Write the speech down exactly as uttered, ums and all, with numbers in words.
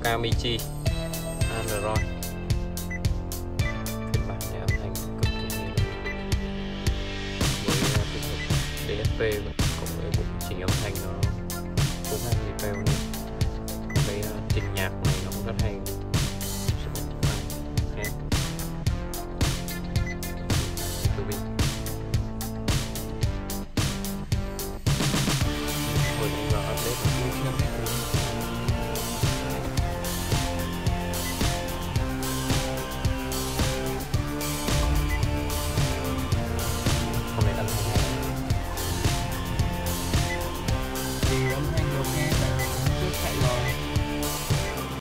Okamichi Android. Phiên bản này âm thanh cực kỳ hay với tích hợp đê ét pê cộng với bộ chỉnh âm thanh nó cũng hay, thì theo cái trình nhạc này nó cũng rất hay.